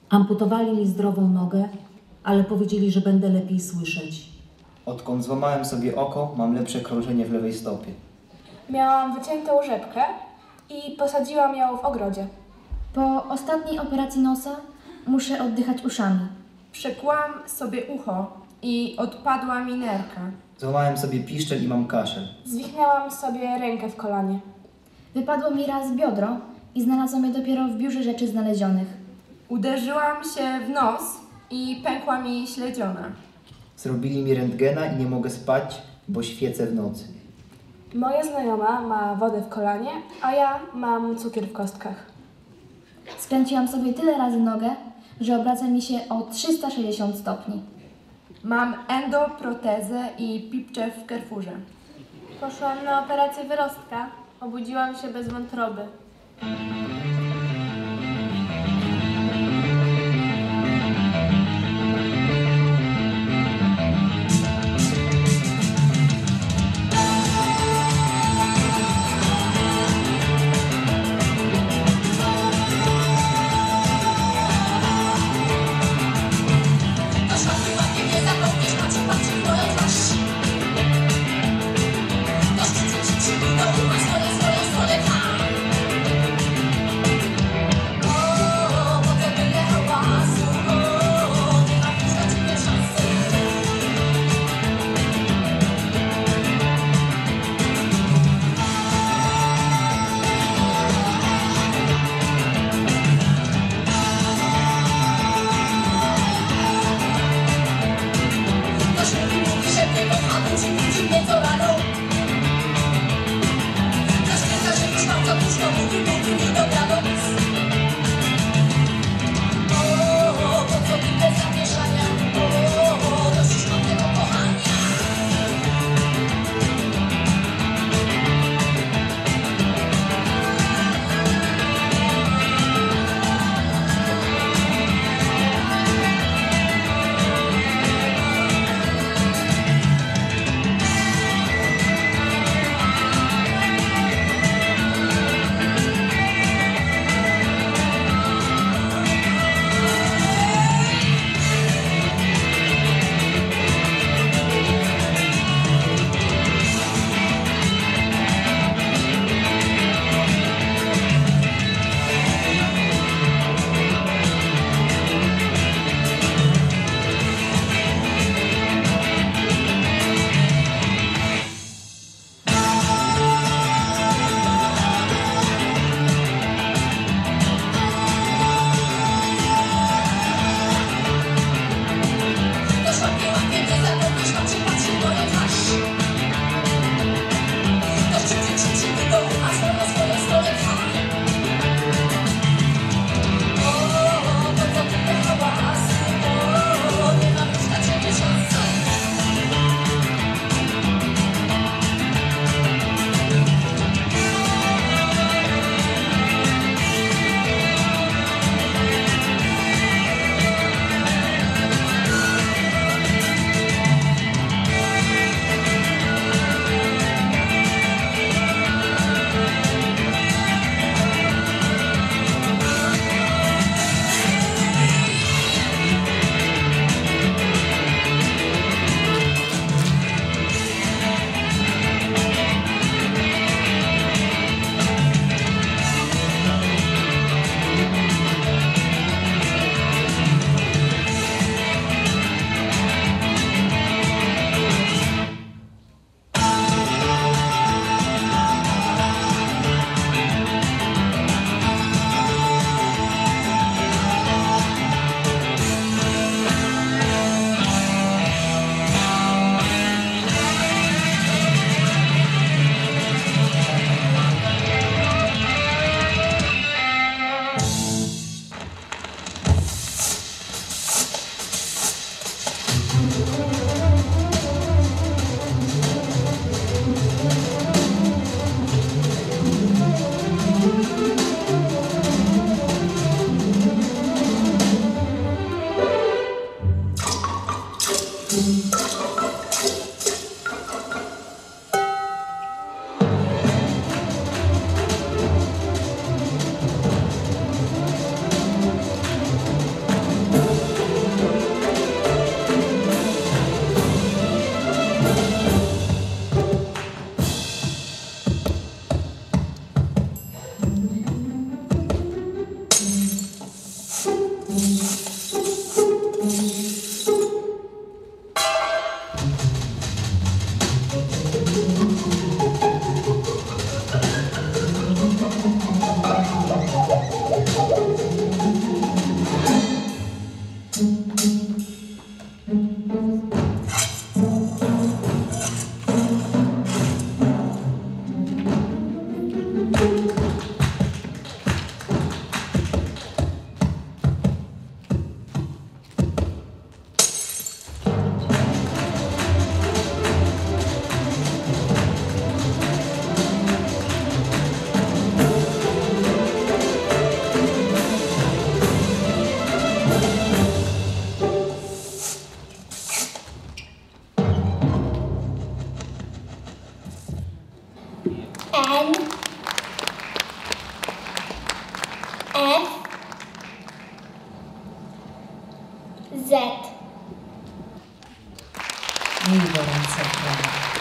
Amputowali mi zdrową nogę, ale powiedzieli, że będę lepiej słyszeć. Odkąd złamałem sobie oko, mam lepsze krążenie w lewej stopie. Miałam wyciętą rzepkę i posadziłam ją w ogrodzie. Po ostatniej operacji nosa muszę oddychać uszami. Przekłam sobie ucho i odpadła mi nerka. Złamałem sobie piszczel i mam kaszel. Zwichnęłam sobie rękę w kolanie. Wypadło mi raz biodro i znalazłam je dopiero w biurze rzeczy znalezionych. Uderzyłam się w nos i pękła mi śledziona. Zrobili mi rentgena i nie mogę spać, bo świecę w nocy. Moja znajoma ma wodę w kolanie, a ja mam cukier w kostkach. Skręciłam sobie tyle razy nogę, że obraca mi się o 360 stopni. Mam endoprotezę i pipcze w kerfurze. Poszłam na operację wyrostka. Obudziłam się bez wątroby. N F Z. Miej gorące prawo.